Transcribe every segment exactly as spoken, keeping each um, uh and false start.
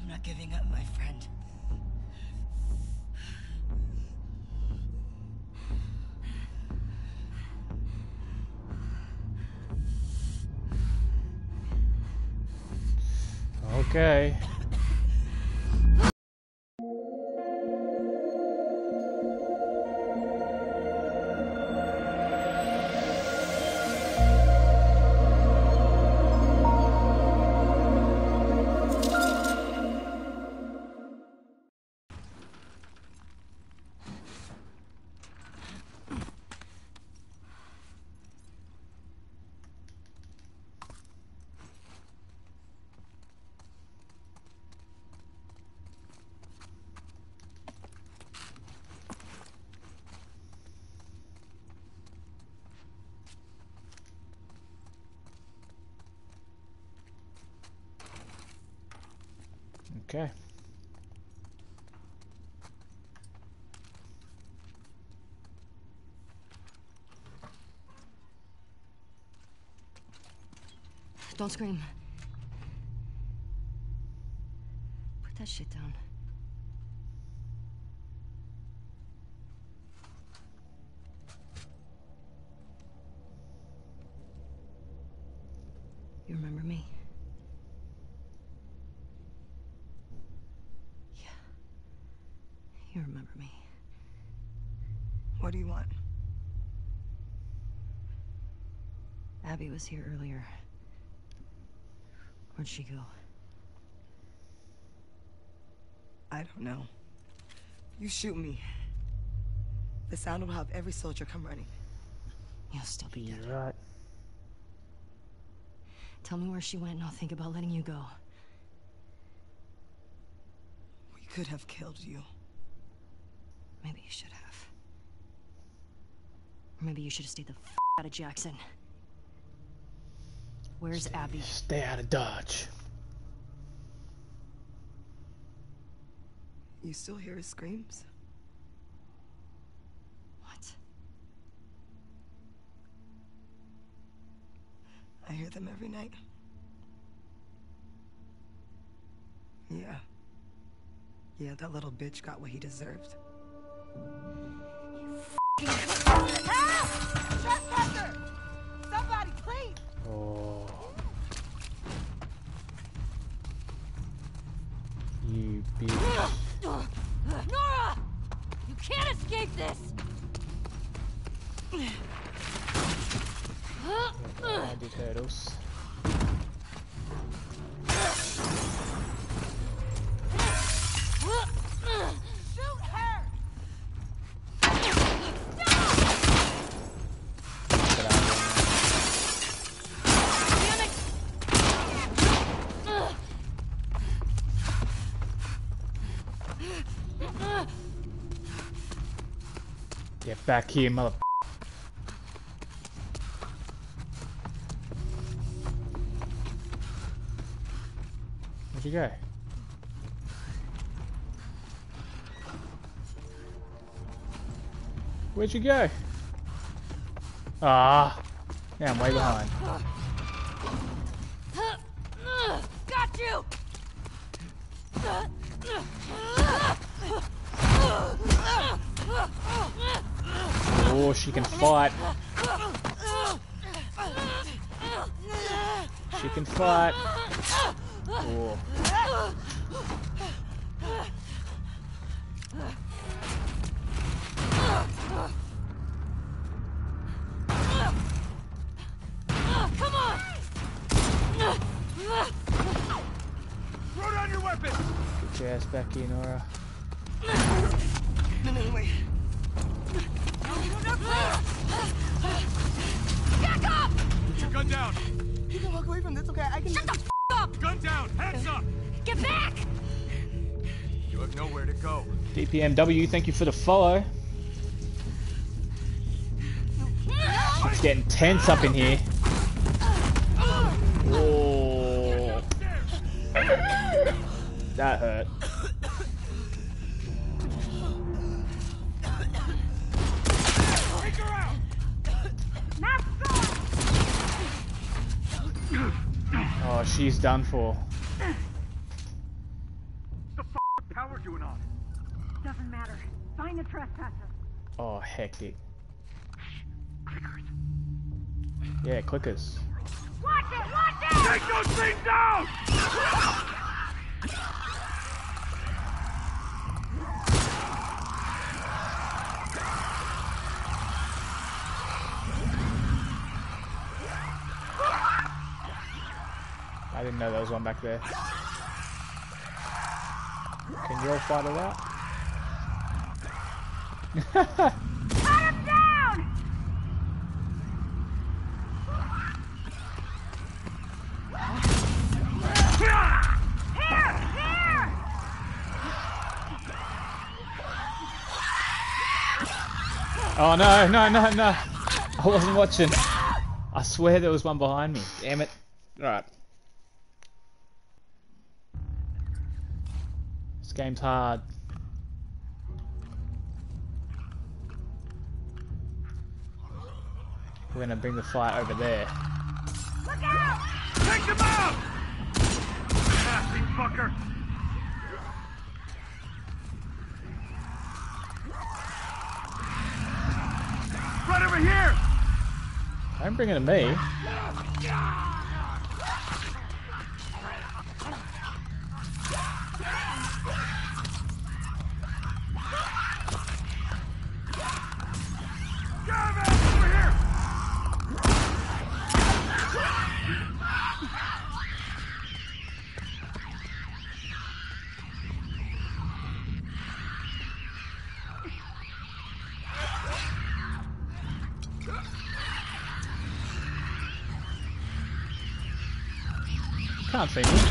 I'm not giving up, my friend. Okay. Okay. Don't scream. Put that shit down. You remember me? Yeah. You remember me. What do you want? Abby was here earlier. Where'd she go? I don't know. You shoot me. The sound will have every soldier come running. You'll still be dead. You're right. Tell me where she went and I'll think about letting you go. We could have killed you. Maybe you should have. Or maybe you should have stayed the f out of Jackson. Where's Stay, Abby? Stay out of Dodge. You still hear his screams? What? I hear them every night. Yeah. Yeah, that little bitch got what he deserved. You Help! Trespasser! Somebody, please! Oh. You bitch. Nora! You can't escape this! I did hurdles. Shoot her! Get back here, mother. Where'd you go? Where'd you go? Ah, now I'm way behind. Got you! Oh, she can fight. She can fight. Oh. Come on! Throw down your weapon! Get your ass back here, Nora. No, no, wait. Back up! Put your gun down! You can walk away from this, okay? I can... Shut the f up! Gun down! Hands up! Get back! You have nowhere to go. D P M W, thank you for the follow. It's getting tense up in here. Oh. That hurt. Take her out! Oh, she's done for. matter. Find the trespasser. Oh, hectic. Clickers. Yeah, clickers. Watch it! Watch it! Take those things down! I didn't know there was one back there. Can you all fight it out? Cut him down! Here! Here! Oh no, no, no, no. I wasn't watching. I swear there was one behind me. Damn it. Alright. This game's hard. We're gonna bring the fight over there. Look out! Take them out! Nasty fucker! Right over here! Don't bring it to me. Can't see me.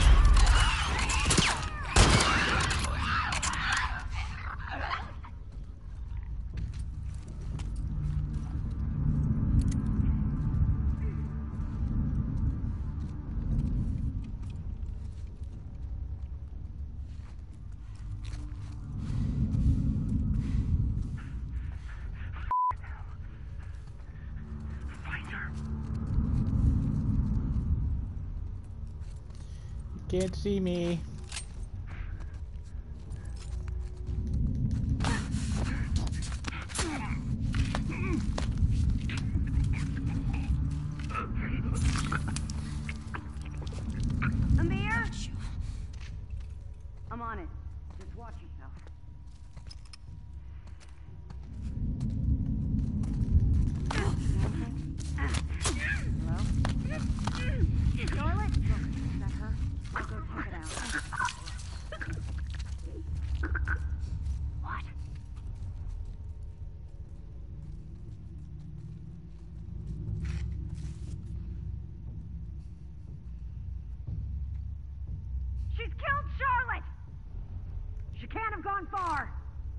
Can't see me. Amir? I'm on it. Just watch yourself. Hello? Charlotte? Is that her? I'll go check it out. What? She's killed Charlotte! She can't have gone far.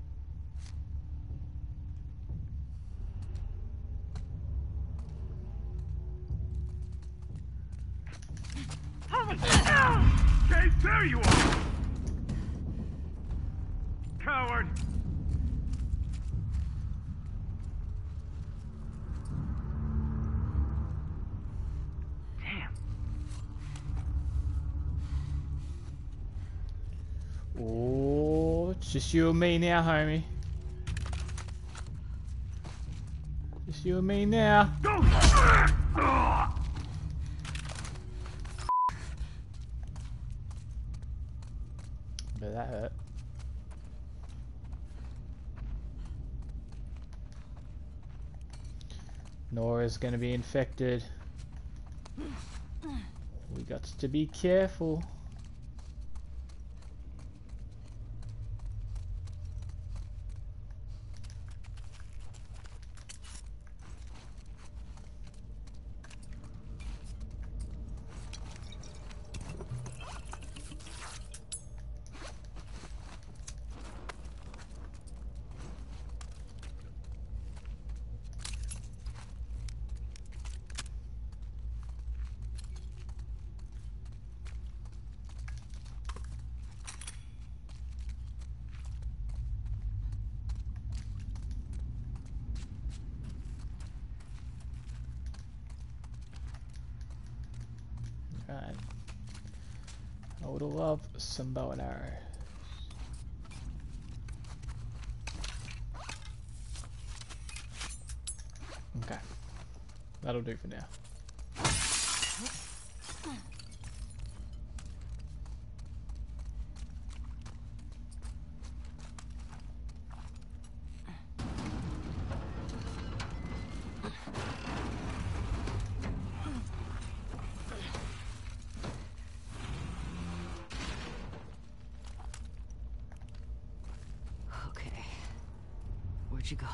Holy Okay, there you are! Coward! Damn. Oh, it's just you and me now, homie. Just you and me now. Go! But that hurt. Nora's gonna be infected. We got to be careful. Right. I would love some bow and arrows. Okay. That'll do for now. Okay. Where'd you go?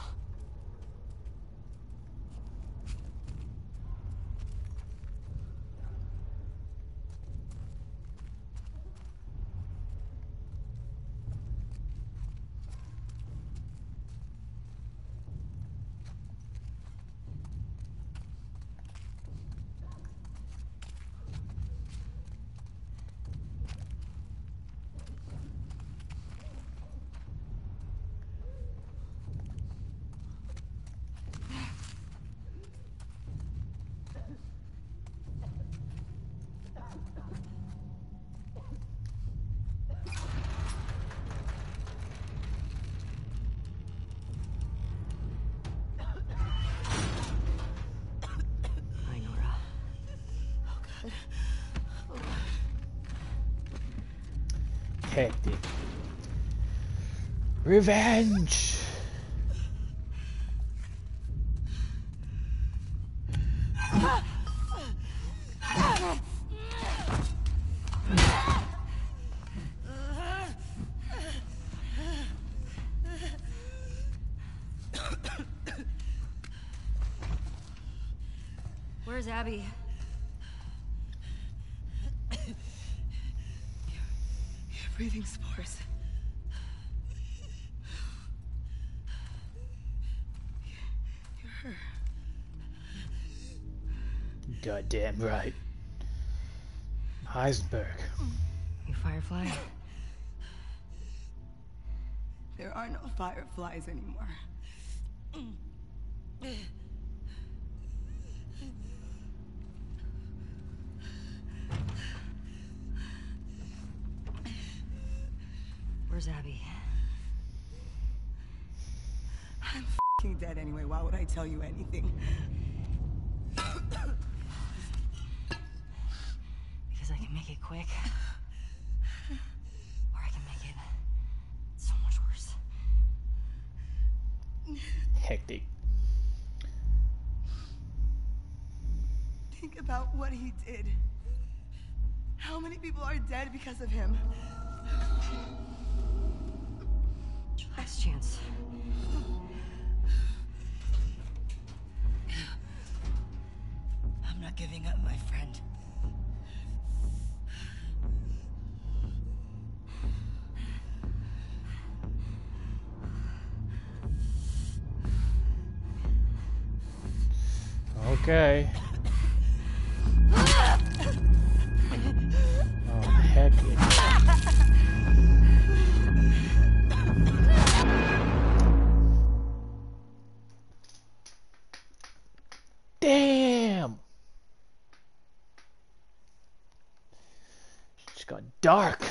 Hectic. Revenge! Where's Abby? You're breathing spores. You're her. Goddamn right. Heisenberg. You Firefly? There are no fireflies anymore. Where's Abby? I'm f***ing dead anyway. Why would I tell you anything? Because I can make it quick. Or I can make it so much worse. Hectic. Think about what he did. How many people are dead because of him? Last chance. I'm not giving up, my friend. Okay. Oh, heck yeah. Damn! It just got dark.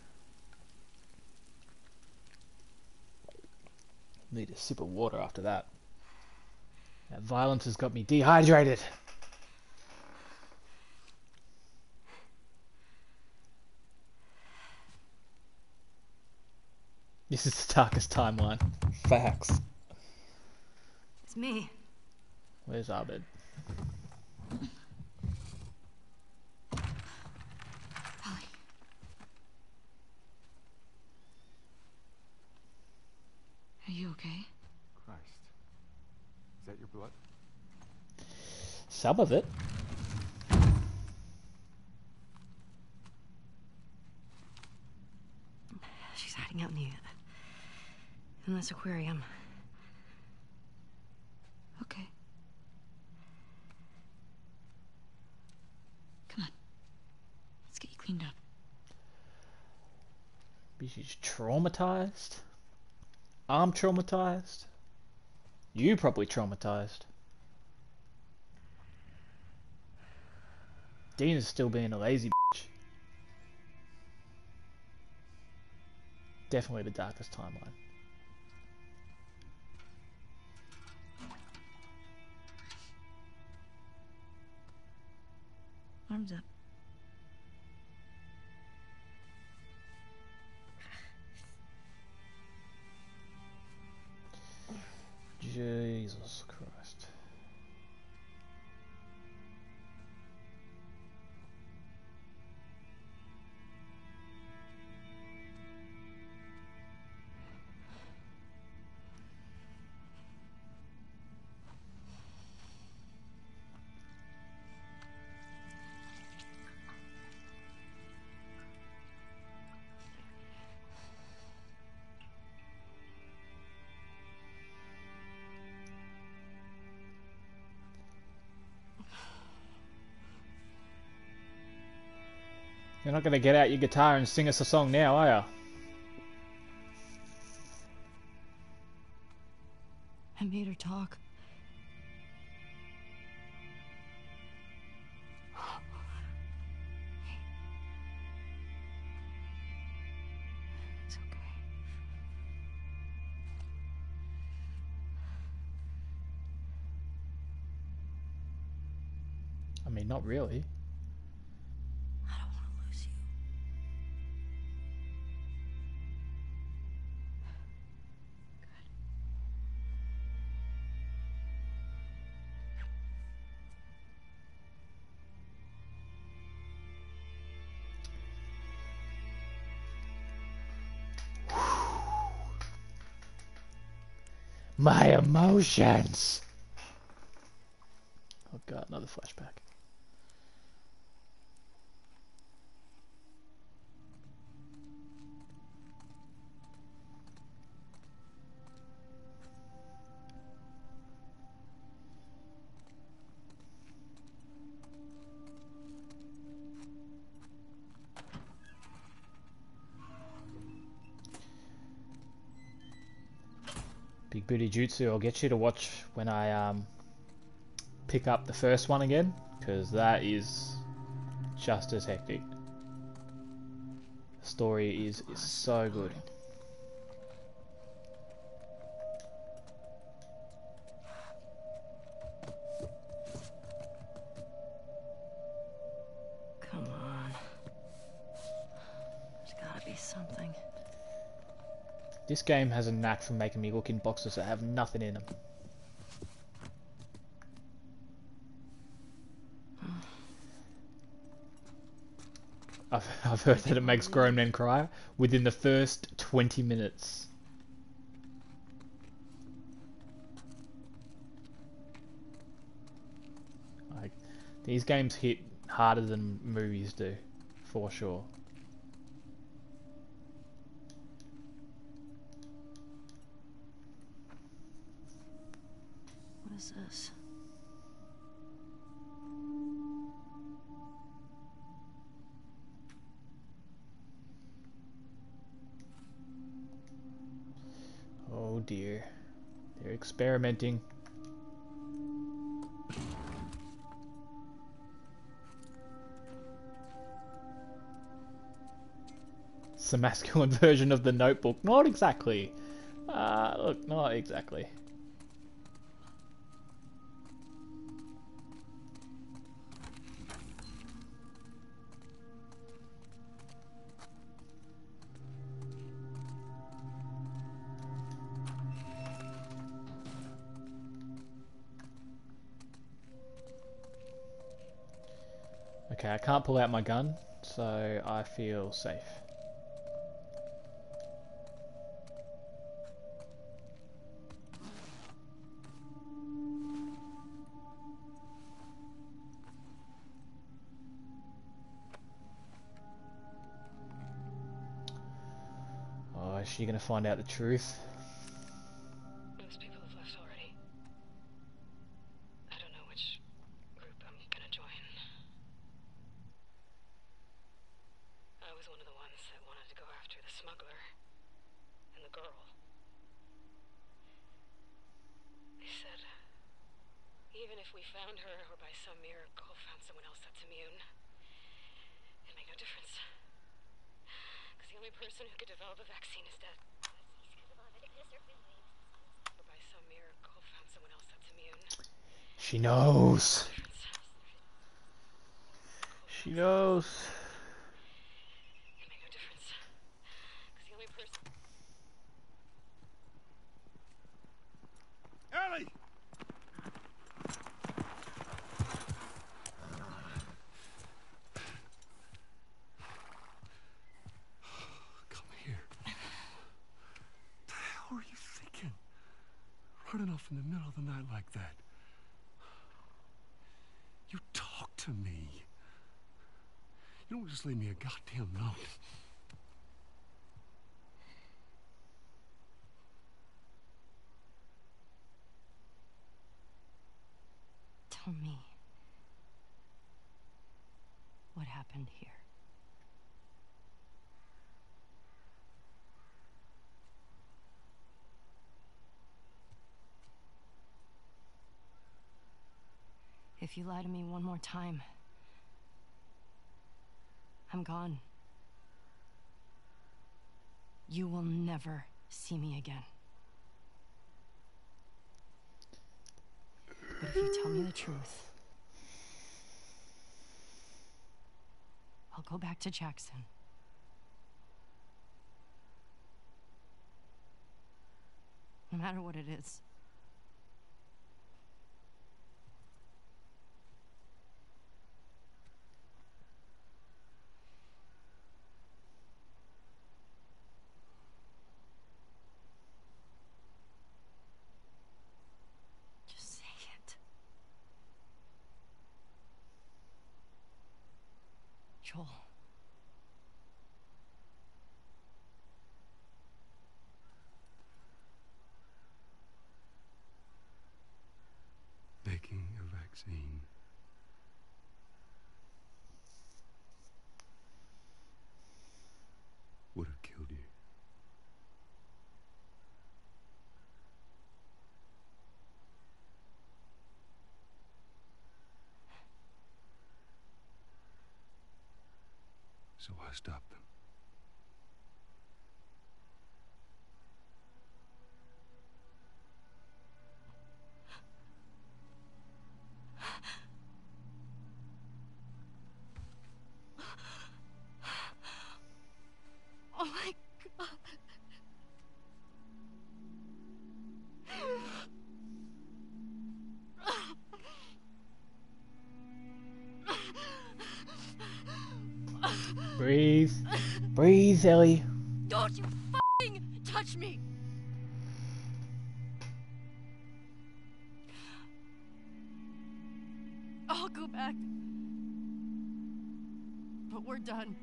Need a sip of water after that. That violence has got me dehydrated. This is the darkest timeline. Facts. It's me. Where's Abed? Ellie. Are you okay? Christ. Is that your blood? Some of it. She's hiding out in the in this aquarium. Okay. Come on. Let's get you cleaned up. She's traumatized. I'm traumatized. You probably traumatized. Dean is still being a lazy bitch. Definitely the darkest timeline. Time's up. Jesus Christ. You're not going to get out your guitar and sing us a song now, are you? I made her talk. It's okay. I mean, not really. I don't want to lose you. My emotions! Oh god, another flashback. Big Booty Jutsu, I'll get you to watch when I um, pick up the first one again, because that is just as hectic. The story is, is so good. Come on. There's gotta be something. This game has a knack for making me look in boxes that have nothing in them. I've, I've heard that it makes grown men cry within the first twenty minutes. Like, these games hit harder than movies do, for sure. What is this? Oh dear. They're experimenting. It's a masculine version of The Notebook. Not exactly. Uh, look, not exactly. Okay, I can't pull out my gun, so I feel safe. Oh, is she gonna find out the truth? Most people have left already. I don't know which group I'm gonna join. I was one of the ones that wanted to go after the smuggler and the girl. They said, even if we found her or by some miracle found someone else that's immune, it'd make no difference. Because the only person who could develop a vaccine is dead. Or by some miracle found someone else that's immune. She knows. She She knows. It made no difference. Because the only person... Ellie! Come here. What the hell are you thinking? Running off in the middle of the night like that. You talk to me. You don't just leave me a goddamn note. Tell me. What happened here? If you lie to me one more time, I'm gone. You will never see me again. But if you tell me the truth, I'll go back to Jackson. No matter what it is. Just say it. Joel. Making a vaccine. Would have killed you. So I stopped them. Oh my God. Breathe. Breathe, Ellie. Don't you fucking touch me! I'll go back. But we're done.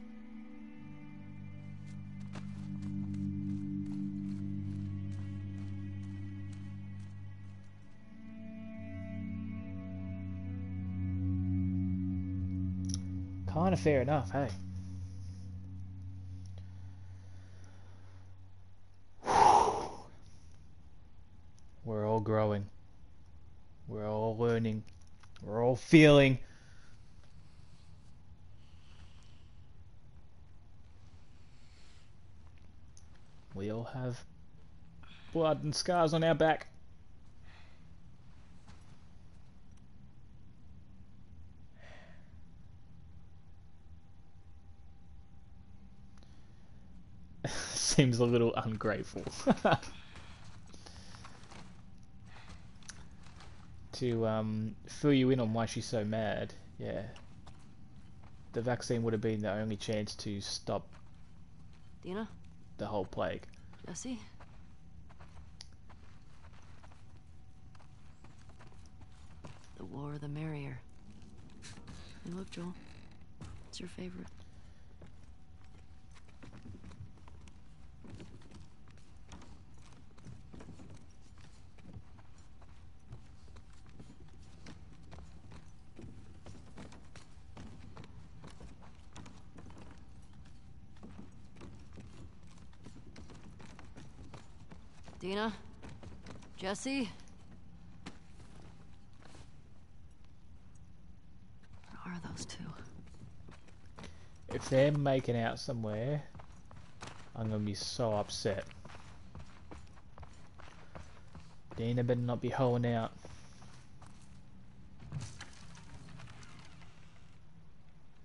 Kind of fair enough, hey. We're all growing. We're all learning. We're all feeling. We all have blood and scars on our back. Seems a little ungrateful. To um, fill you in on why she's so mad, yeah. The vaccine would have been the only chance to stop Dina? the whole plague. Jesse? The more the merrier. Hey, look, Joel. What's your favorite? Dina? Jesse? Where are those two? If they're making out somewhere, I'm gonna be so upset. Dina better not be hoeing out.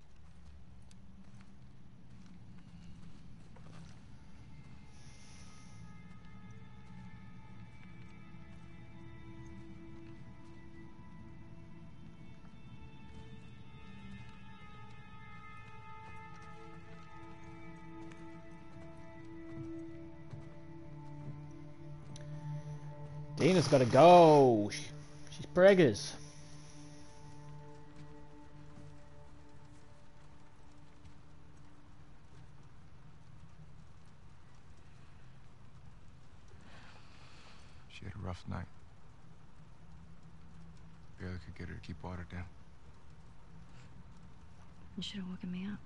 Dina's gotta go. She, she's preggers. She had a rough night. Barely could get her to keep water down. You should have woken me up.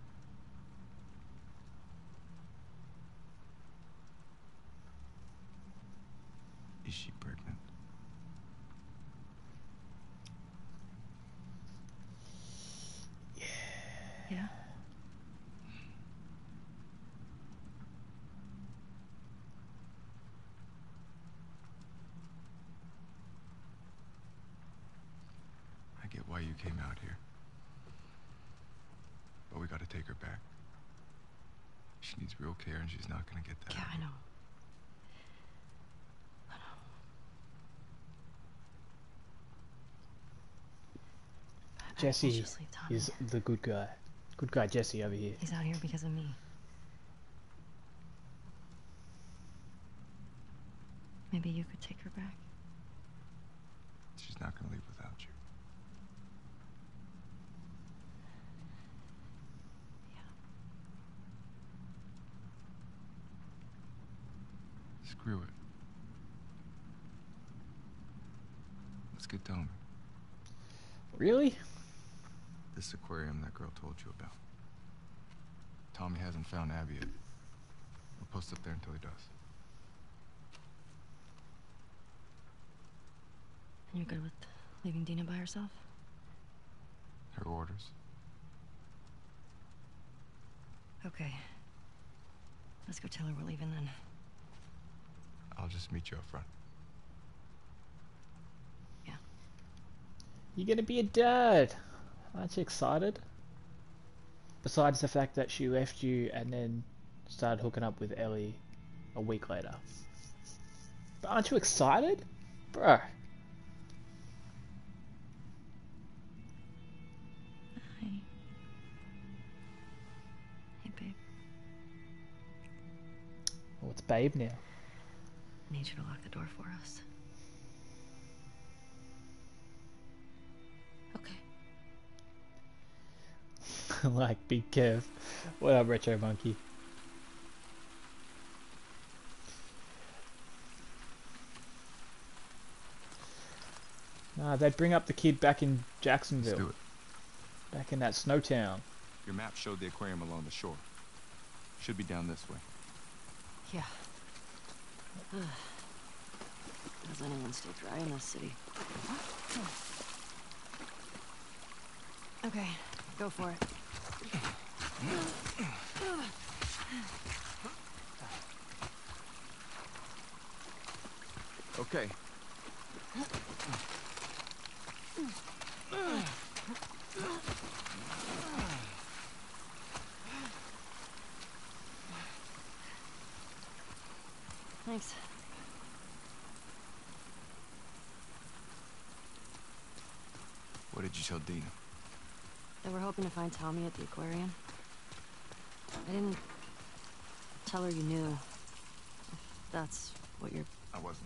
Is she pregnant? Yeah. I get why you came out here. But we gotta take her back. She needs real care and she's not gonna get that. Yeah, I know. Jesse Just leave Tommy. is the good guy. Good guy Jesse over here. He's out here because of me. Maybe you could take her back. She's not gonna leave without you. Yeah. Screw it. Let's get Tommy. Really? This aquarium that girl told you about. Tommy hasn't found Abby yet. We'll post up there until he does. And you're good with leaving Dina by herself? Her orders. Okay. Let's go tell her we're leaving then. I'll just meet you up front. Yeah. You're gonna be a dad. Aren't you excited? Besides the fact that she left you and then started hooking up with Ellie a week later. But aren't you excited? Bro. Hi. Hey, babe. Well, it's babe now. I need you to lock the door for us. Okay. Like Big Kev. What up, Retro Monkey? Nah, they'd bring up the kid back in Jacksonville. Let's do it. Back in that snow town. Your map showed the aquarium along the shore. Should be down this way. Yeah. Does anyone stay dry in this city? Okay, go for it. Okay. Thanks. What did you tell Dina? They were hoping to find Tommy at the aquarium. I didn't tell her you knew. If that's what you're... I wasn't.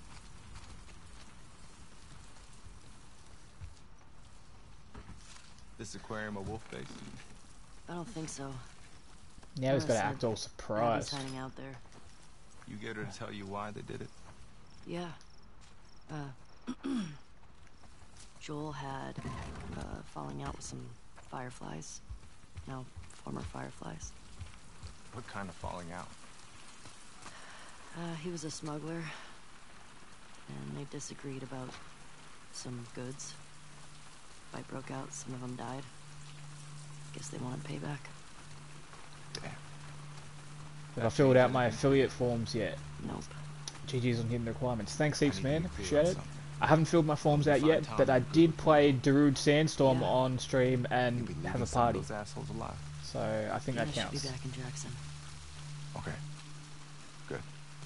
This aquarium a wolf base? I don't think so. Now he's Nora got to said act all Abby's surprised. hiding out there. You get her to tell you why they did it? Yeah. Uh, Joel had uh, falling out with some fireflies. No, former fireflies. What kind of falling out? Uh, he was a smuggler, and they disagreed about some goods. Fight broke out, some of them died. Guess they wanted payback. Damn. Have I filled out my affiliate forms yet? Nope. G G's on hitting the requirements. Thanks I heaps, need man. to be clear Appreciate on it. something. I haven't filled my forms out Find yet, Tom but I and did play Darude Sandstorm Yeah. on stream You'll and be have leaving a some of party. those assholes alive. So I think Dina that should counts. be back in Jackson. Okay. Good.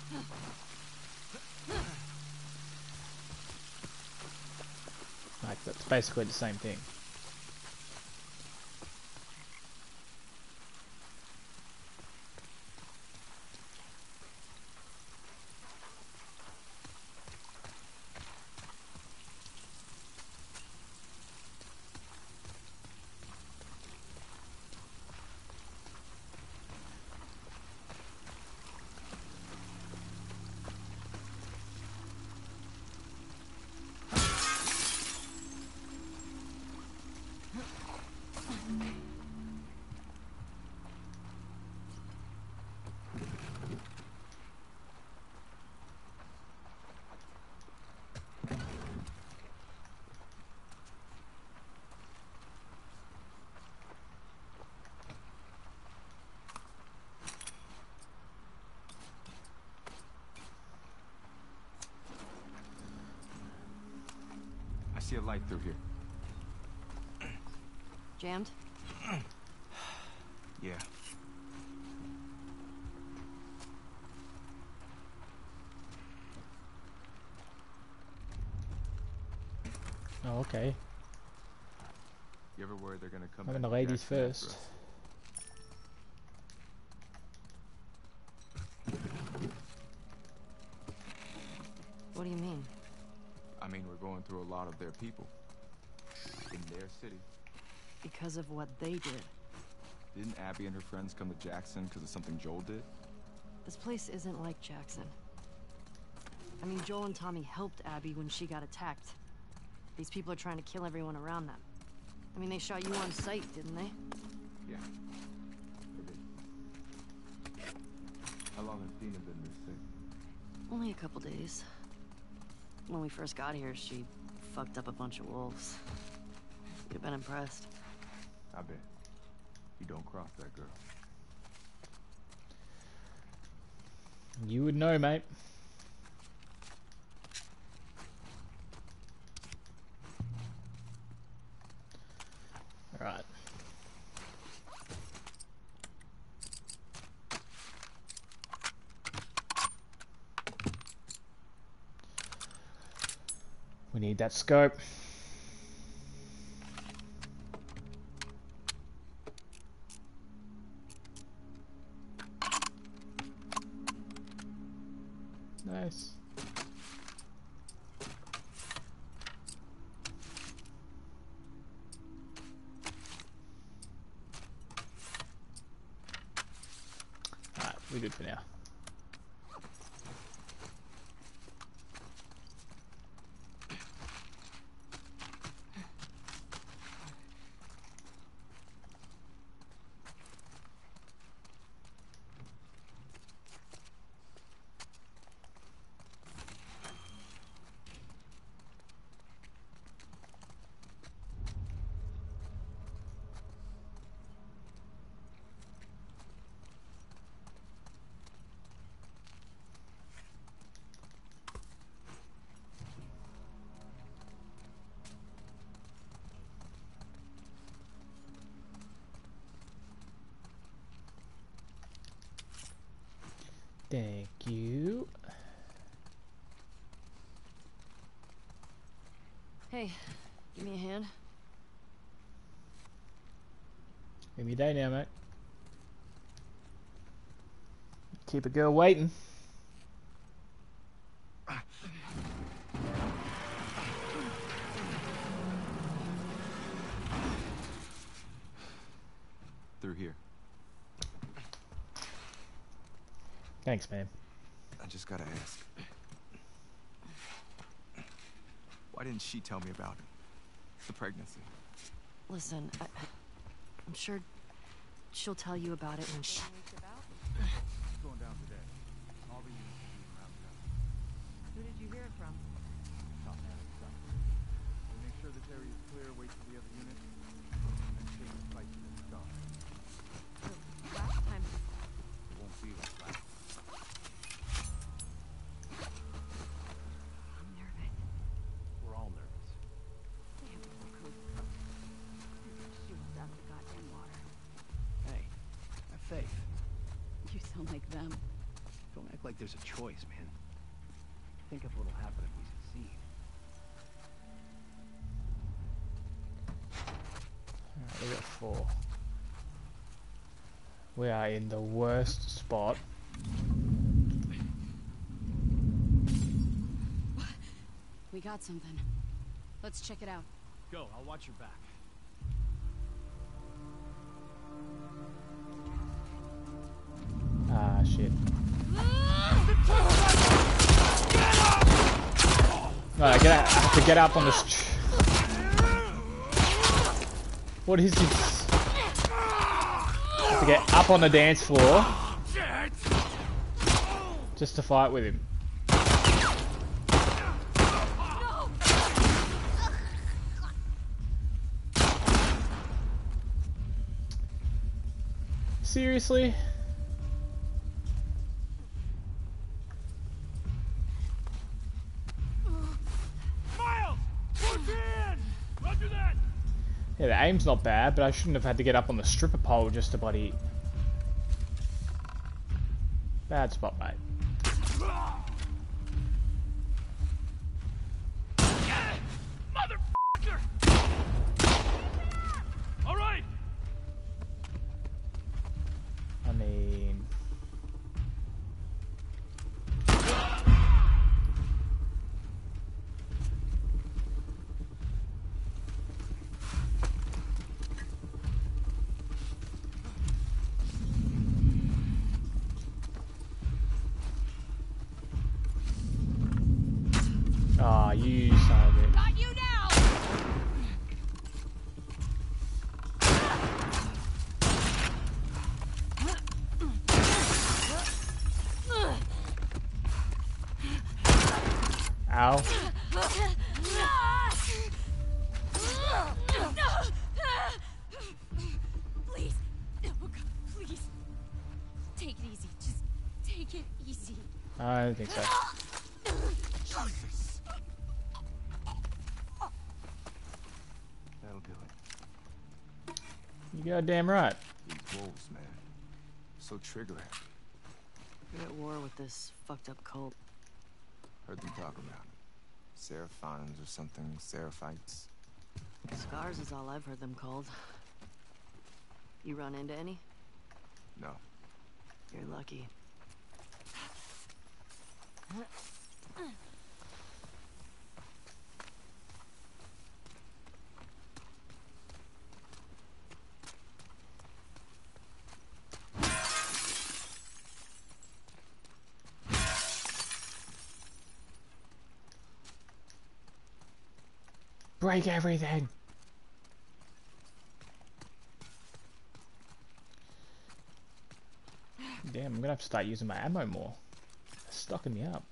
Like, that's basically the same thing. see a light through here. Jammed? Yeah. Oh, okay. You ever worry they're gonna come Having back the to ladies Jackson after first. us? What do you mean? I mean, we're going through a lot of their people. In their city. Because of what they did. Didn't Abby and her friends come to Jackson because of something Joel did? This place isn't like Jackson. I mean, Joel and Tommy helped Abby when she got attacked. These people are trying to kill everyone around them. I mean, they shot you on sight, didn't they? Yeah. They did. How long has Dina been this sick? Only a couple days. When we first got here, she fucked up a bunch of wolves. You'd have been impressed. I bet. You don't cross that girl. You would know, mate. Alright. We need that scope. Nice. Alright, we're good for now. Thank you. Hey, give me a hand. Give me a day now, mate. Keep a girl waiting. Through here. Thanks, man. I just gotta ask. Why didn't she tell me about it? The pregnancy. Listen, I, I, I'm sure she'll tell you about it when she... What's going down today? All the units are being rounded up. Who did you hear it from? Top man and stuff. We make sure this area is clear, wait for the other units, and then take the fight to the start. Last time... It won't be like last. I'm nervous. We're all nervous. They have no clue. Shoot us out of the goddamn water. Hey, have faith. You sound like them. Don't act like there's a choice, man. Think of what'll happen if we succeed. Alright, we got four. We are in the worst spot. We got something. Let's check it out. Go, I'll watch your back. Ah, shit. Alright, get out. I have to get up on this. What is this? I have to get up on the dance floor just to fight with him. Seriously? Miles! Push in! Yeah, the aim's not bad, but I shouldn't have had to get up on the stripper pole just to bloody... Bad spot, mate. Motherfucker! All right. I mean... Ah, oh, you son of a... Got you now! Ow. Please. Oh, God, please. Take it easy. Just take it easy. I don't think so. Jesus. That'll do it. You goddamn right. These wolves, man. So trigger happy. You're at war with this fucked up cult. Heard them talk about it. Seraphons or something. Seraphites. Scars is all I've heard them called. You run into any? No. You're lucky. Break everything. Damn, I'm gonna have to start using my ammo more. It's stocking me up.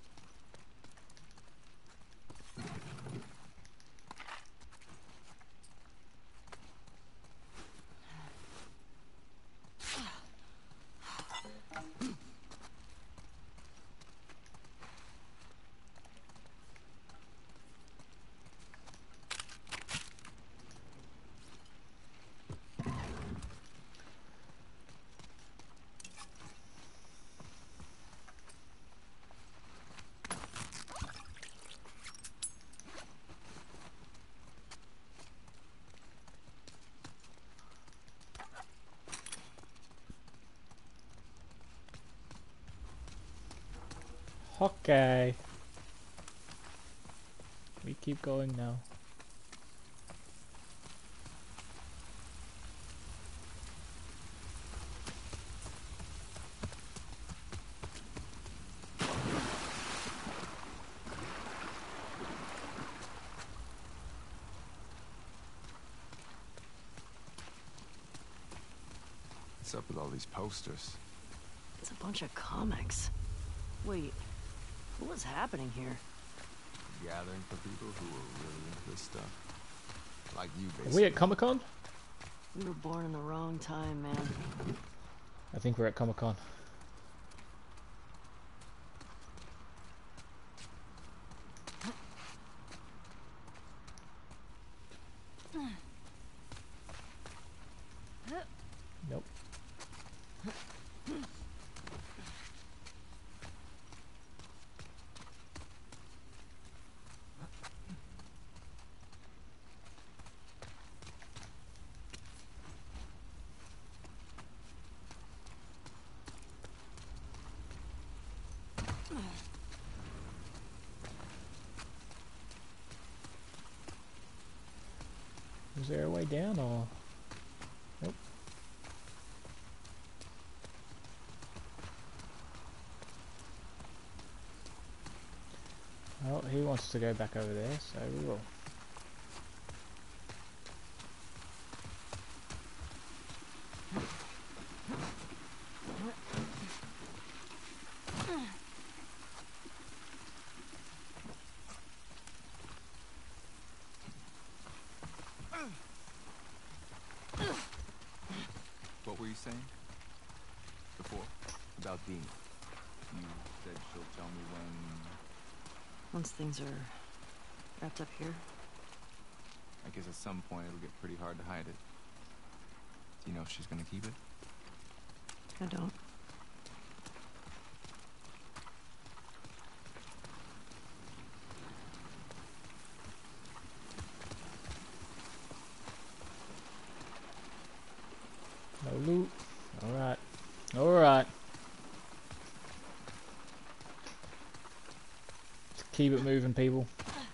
Okay. We keep going now. What's up with all these posters? It's a bunch of comics. Wait, what was happening here? Gathering for people who are really into this stuff. Like you, Are basically. we at Comic Con? We were born in the wrong time, man. I think we're at Comic Con. Nope. Is there a way down or? Nope. Well, he wants to go back over there, so we will. What were you saying? Before? About Dean. You said she'll tell me when... Once things are wrapped up here. I guess at some point it'll get pretty hard to hide it. Do you know if she's gonna keep it? I don't. No loot. Alright. Alright. Keep it moving, people.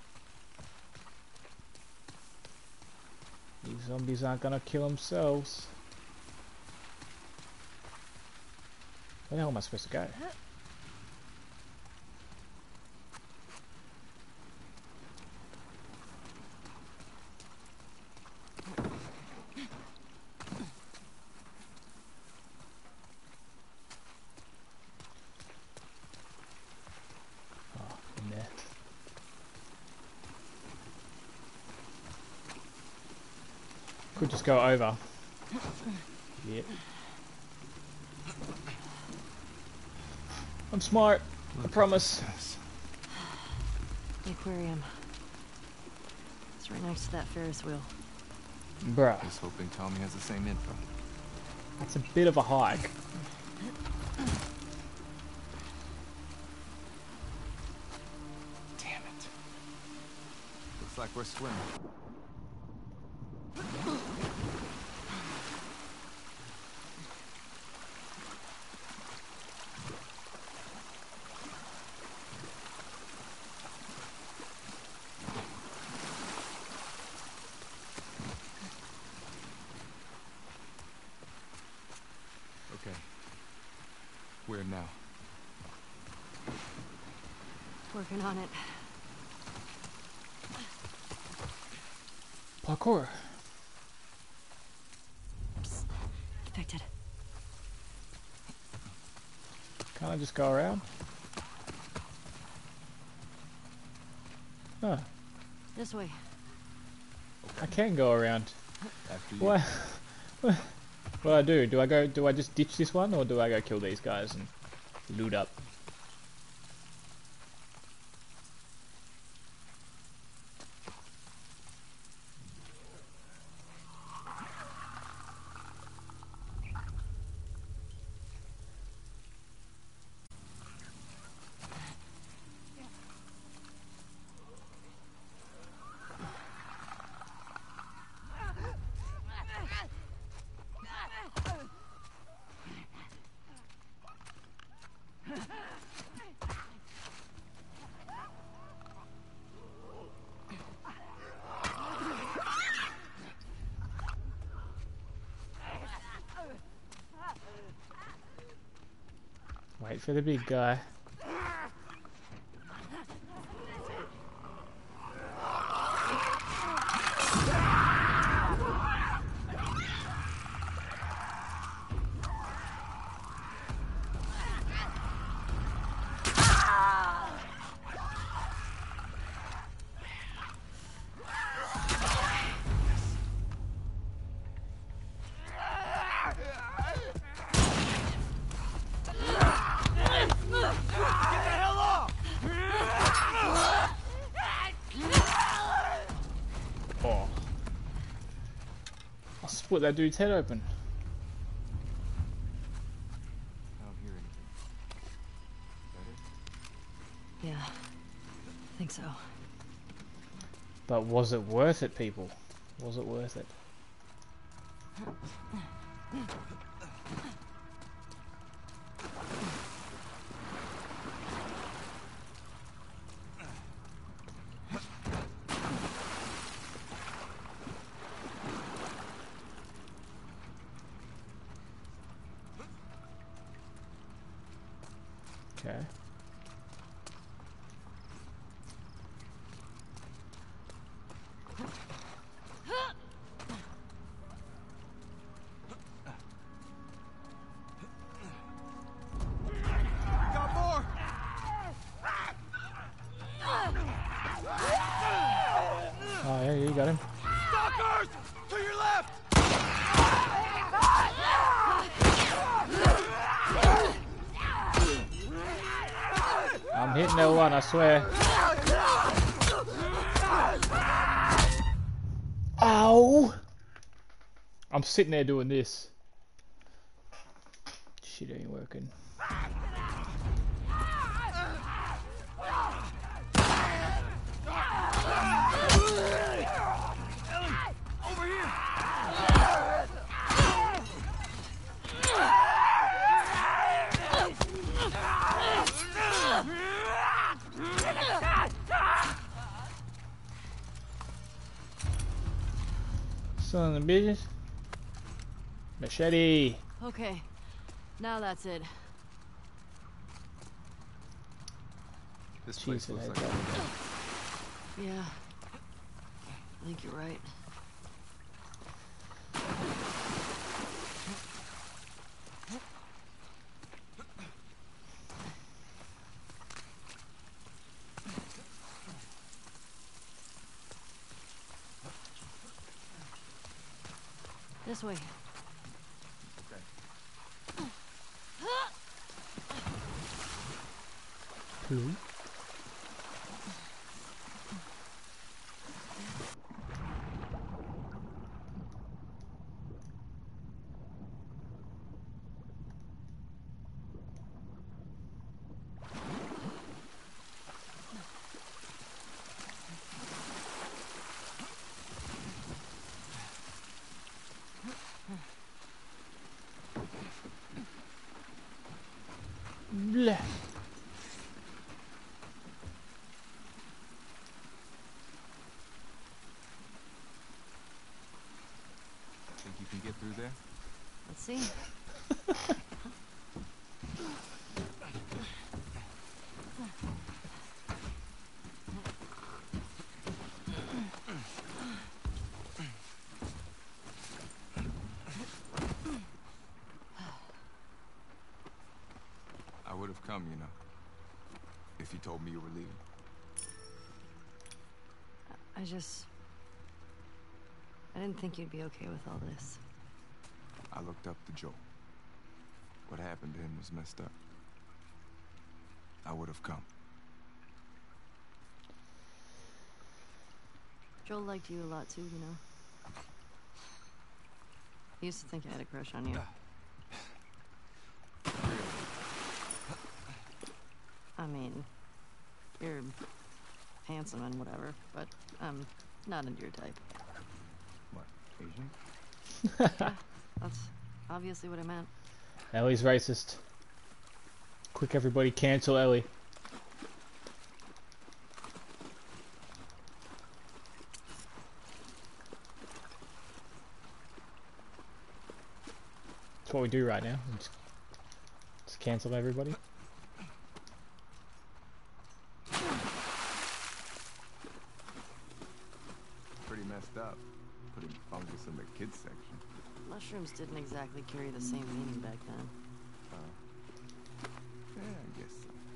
These zombies aren't gonna kill themselves. Where the hell am I supposed to go? Oh, in there. Could just go over. Yep. I'm smart. I promise. The aquarium. It's right next to that Ferris wheel. Bruh. Just hoping Tommy has the same info. That's a bit of a hike. Damn it. Looks like we're swimming. Okay. Where now? Working on it. Parkour. Psst. Detected. Can't I just go around? Oh, This way. I can go around. After you. What? What do I do? Do I go? Do I just ditch this one, or do I go kill these guys and loot up? Wait for the big guy. Oh. I split that dude's head open. I don't hear anything. Is that it? Yeah. I think so. But was it worth it, people? Was it worth it? Okay. Got more! Oh yeah, you got him. Stalkers! To your left! I'm hitting L one, I swear. Ow! I'm sitting there doing this. Shit ain't working. Over here! Son of a bitches. Machete. Okay, now that's it. This place Jesus, looks I like don't- Yeah. I think you're right. This way. Who? Blah. Think you can get through there? Let's see. I would have come, you know, if you told me you were leaving. I just... I didn't think you'd be okay with all this. I looked up to Joel. What happened to him was messed up. I would have come. Joel liked you a lot too, you know. He used to think I had a crush on you. I mean, you're handsome and whatever, but I'm not into your type. What, Asian? Yeah, that's obviously what I meant. Ellie's racist. Quick, everybody, cancel Ellie. That's what we do right now. We Just, just cancel everybody. Pretty messed up. Putting fungus in the kids section. Mushrooms didn't exactly carry the same meaning back then. Uh, yeah, I guess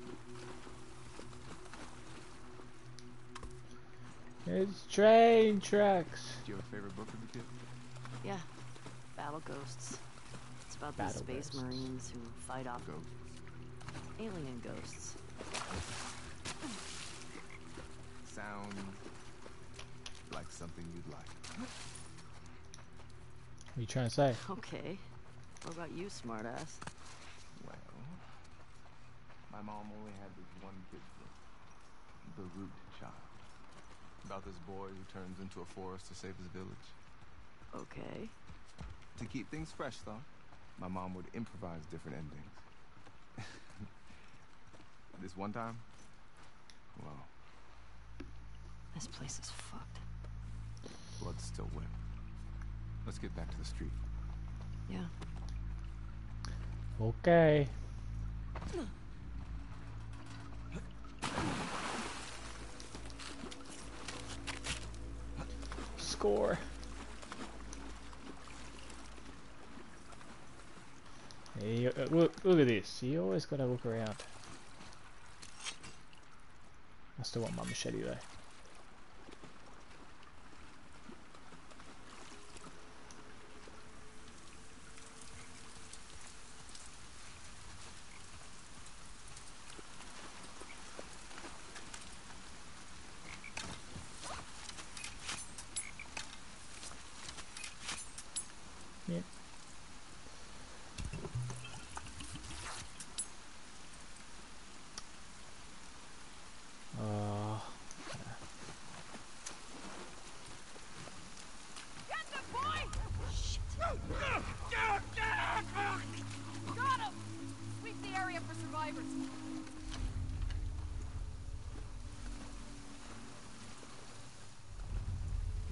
so. It's train tracks. Do you have a favorite book of the kid? Yeah, Battle Ghosts. It's about Battle the space Ghosts. marines who fight off Ghosts. alien ghosts. Sounds like something you'd like. What are you trying to say? Okay. What about you, smartass? Well, my mom only had this one kid book. The Root Child. About this boy who turns into a forest to save his village. Okay. To keep things fresh, though, my mom would improvise different endings. This one time, well, This place is fucked. blood's still wet. Let's get back to the street. Yeah. Okay. Score. Hey, uh, look, look at this. You always gotta look around. I still want my machete though.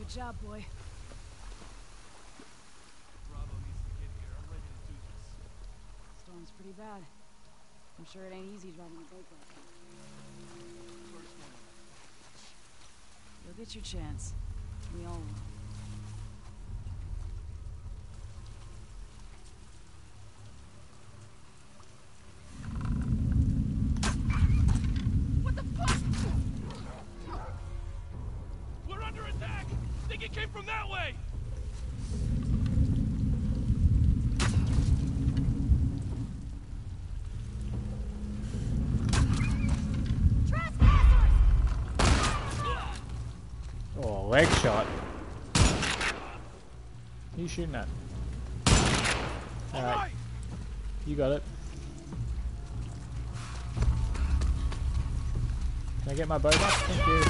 Good job, boy. Bravo needs to get here. I'm ready to do this. Storm's pretty bad. I'm sure it ain't easy driving a boat like that. First one. You'll get your chance. We all will. What the fuck? We're under attack! Think it came from that way! Oh, leg shot. Who you shooting at? Alright. Right. You got it. Can I get my bow back? Thank you.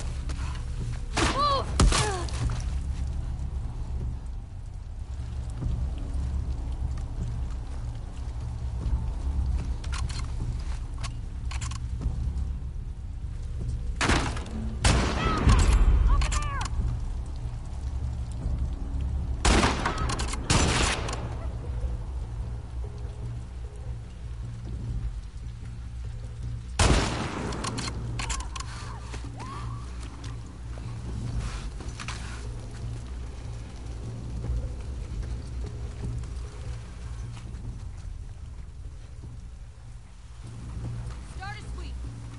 Start a sweep.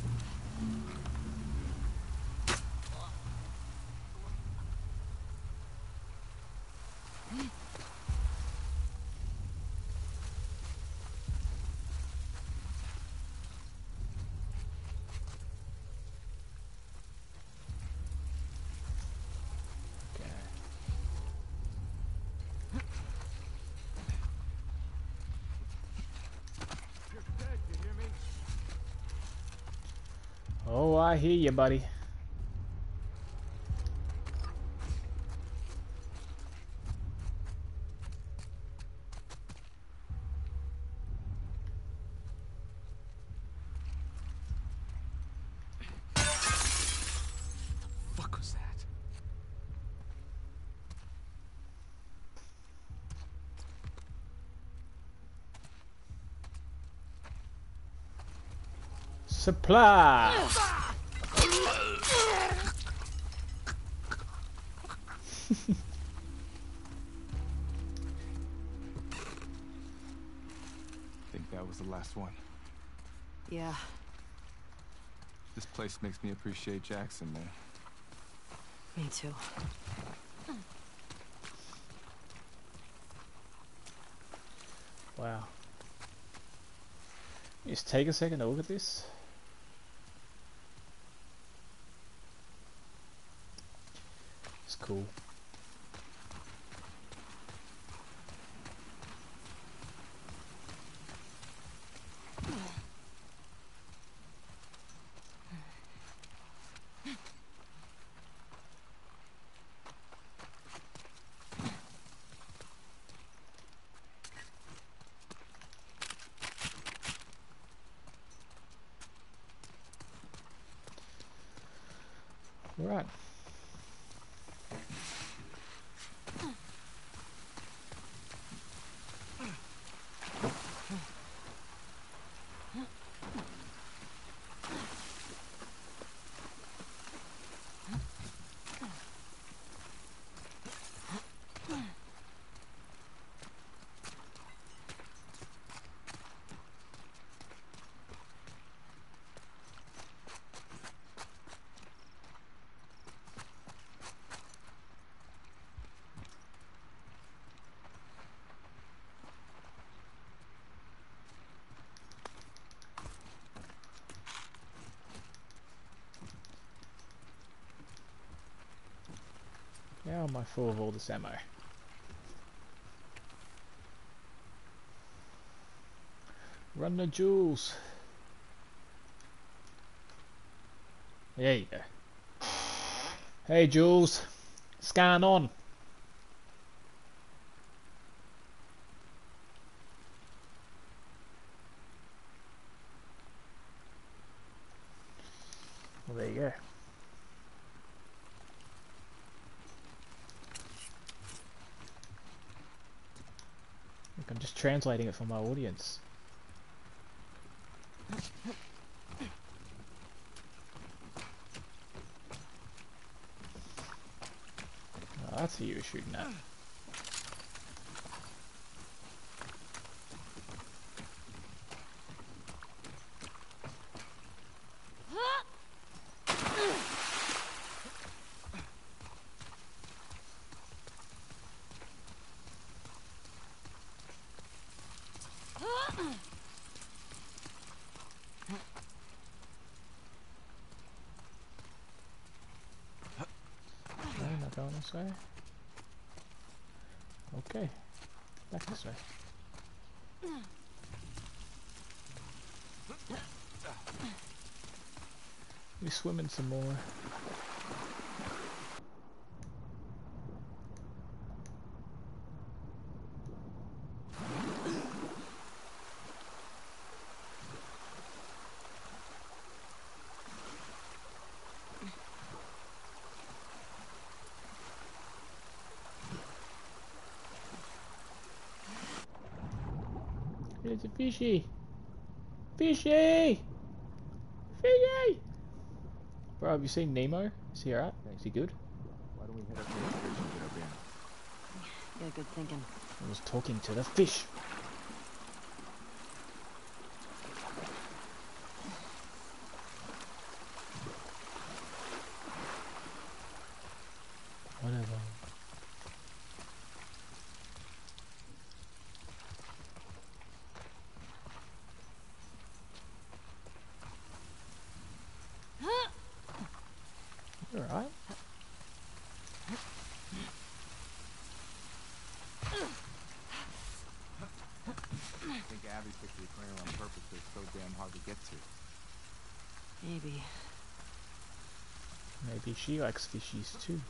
Okay. You're dead, you hear me? Oh, I hear you, buddy. Fuck was that? Supply! Think that was the last one. Yeah. This place makes me appreciate Jackson, man. Me too. Wow. Just take a second to look at this. It's cool. Right. How am I full of all this ammo? Run the jewels. There you go. Hey Jules, scan on. Well, there you go. I'm just translating it for my audience. Oh, that's who you were shooting at. No, not going this way. Okay, back this way. We swimming some more. It's a fishy! Fishy! Fishy! Bro, have you seen Nemo? Is he alright? Is he good? Why don't we head up to the bridge and get our bearings? Yeah, good thinking. I was talking to the fish. Whatever. You alright? I think Abby picked the aquarium on purpose, but it's so damn hard to get to. Maybe. Maybe she likes fishies too.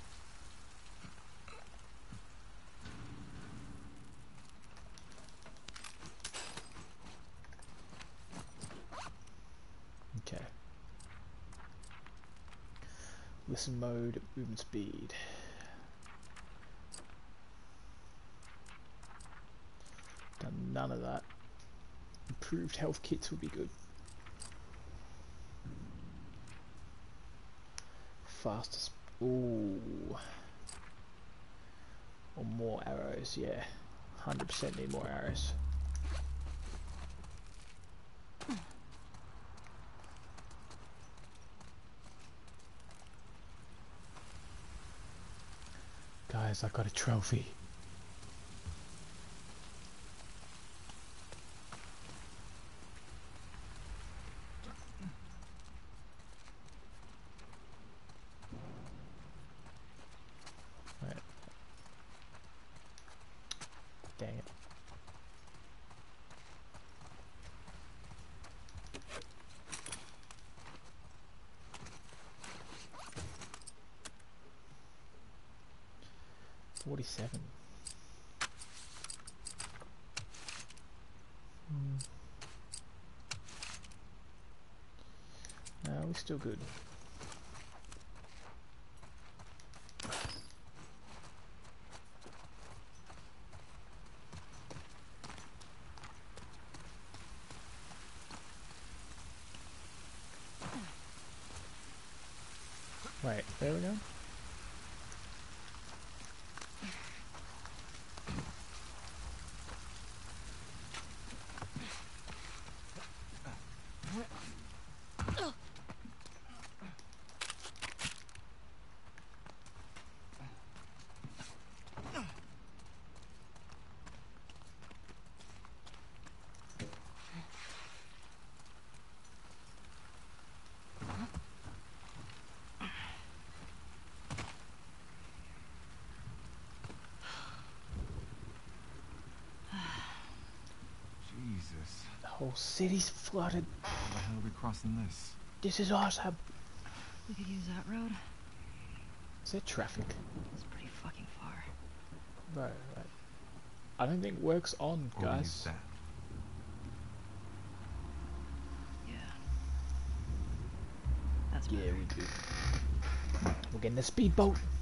Okay. Listen mode, movement speed. Done none of that. Improved health kits would be good. Fastest. Ooh. Or more arrows, yeah. one hundred percent need more arrows. Guys, I got a trophy. Right. Dang it. Forty-seven. Hmm. No, we're still good. Wait, there we go. Jesus. The whole city's flooded. How the hell are we crossing this? This is awesome. We could use that road. Is there traffic? It's pretty fucking far. Right, right. I don't think works on, Or we use guys. that. Yeah. That's Yeah, better. we do. We're getting the speedboat.